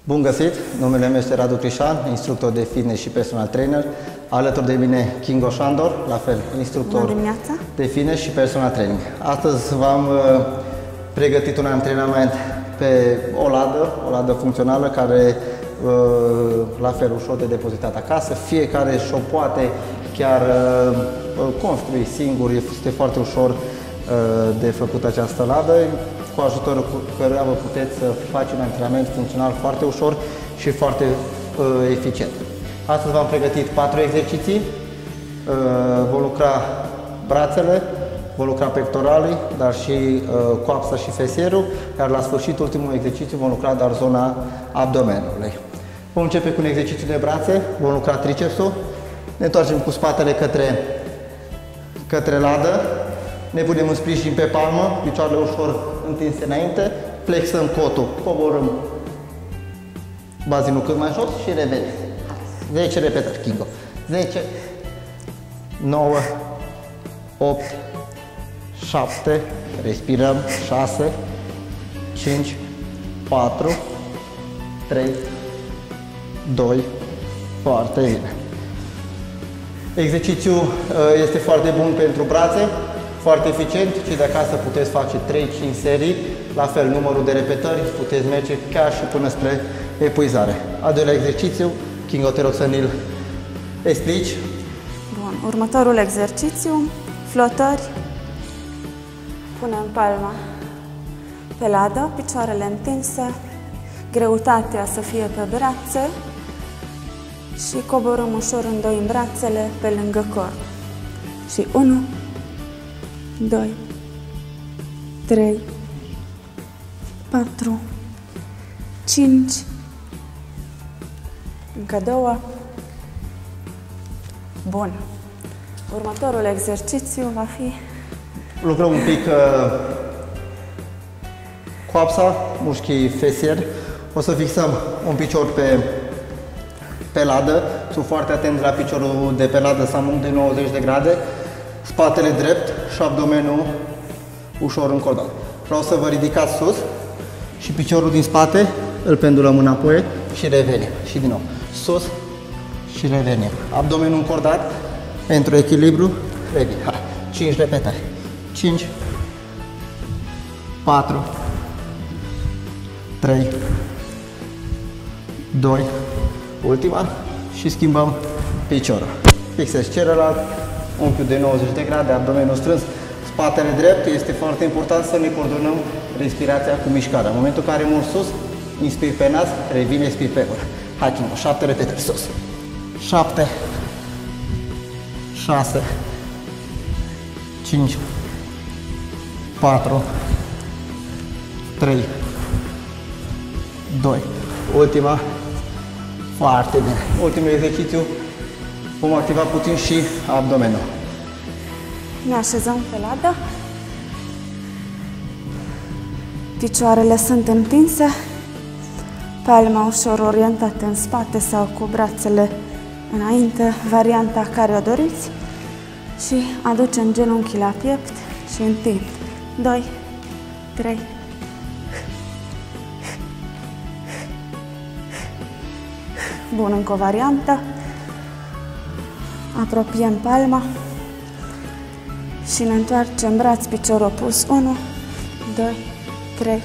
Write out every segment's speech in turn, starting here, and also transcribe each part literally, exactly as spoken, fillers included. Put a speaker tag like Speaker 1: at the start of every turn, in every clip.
Speaker 1: Bun găsit! Numele meu este Radu Crișan, instructor de fitness și personal trainer. Alături de mine Kingo Șandor, la fel, instructor de fitness și personal training. Astăzi v-am uh, pregătit un antrenament pe o ladă, o ladă funcțională care uh, la fel ușor de depozitat acasă. Fiecare și-o poate chiar uh, construi singur, este foarte ușor uh, de făcut această ladă, cu ajutorul căruia vă puteți să face un antrenament funcțional foarte ușor și foarte uh, eficient. Astăzi v-am pregătit patru exerciții, uh, vom lucra brațele, vom lucra pectoralii, dar și uh, coapsa și fesierul, iar la sfârșit, ultimul exercițiu, vom lucra doar zona abdomenului. Vom începe cu un exercițiu de brațe, vom lucra tricepsul, ne întoarcem cu spatele către, către ladă, ne punem în sprijin pe palmă, picioarele ușor întinse înainte, flexăm cotul, coborâm bazinul cât mai jos și revenim. zece repetări, Kingo. zece, nouă, opt, șapte, respirăm, șase, cinci, patru, trei, doi, foarte bine. Exercițiul este foarte bun pentru brațe, foarte eficient, și de acasă puteți face trei cinci serii, la fel numărul de repetări, puteți merge chiar și până spre epuizare. A doilea exercițiu, Kingo, te rog să ne-l explici.
Speaker 2: Bun, următorul exercițiu, flotări, punem palma pe ladă, picioarele întinse, greutatea să fie pe brațe și coborâm ușor în doi în brațele pe lângă corp. Și unu, doi, trei, patru, cinci, încă două. Bun. Următorul exercițiu va fi...
Speaker 1: Lucrăm un pic uh, coapsa, mușchii fesieri. O să fixăm un picior pe, pe ladă. Sunt foarte atent la piciorul de pe ladă să am unghi de nouăzeci de grade. Spatele drept și abdomenul ușor încordat. Vreau să vă ridicați sus și piciorul din spate îl pendulăm înapoi și revenim. Și din nou, sus și revenim. Abdomenul încordat pentru echilibru. Revin. Hai. cinci repetări. cinci, patru, trei, doi, ultima și schimbăm piciorul. Fixez celălalt. Unchiul de nouăzeci de grade, abdomenul strâns, spatele drept. Este foarte important să ne coordonăm respirația cu mișcarea. În momentul în care mor sus, inspir pe nas, revin, expir pe gură. Hai, Kingo, șapte repetări sus. șapte, șase, cinci, patru, trei, doi. Ultima. Foarte bine. Ultimul exercițiu. Vom activa puțin și abdomenul.
Speaker 2: Ne așezăm pe ladă. Picioarele sunt întinse. Palma ușor orientată în spate sau cu brațele înainte, varianta care o doriți. Și aducem genunchii la piept și întind. doi, trei. Bun, încă o variantă. Apropiem palma și ne întoarcem braț, picior opus. unu, doi, trei.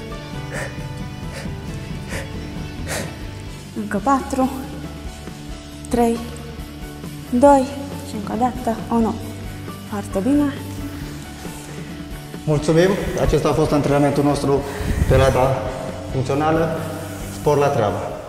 Speaker 2: Încă patru, trei, doi și încă o dată unu. Foarte bine.
Speaker 1: Mulțumim! Acesta a fost antrenamentul nostru pe lada funcțională. Spor la treabă!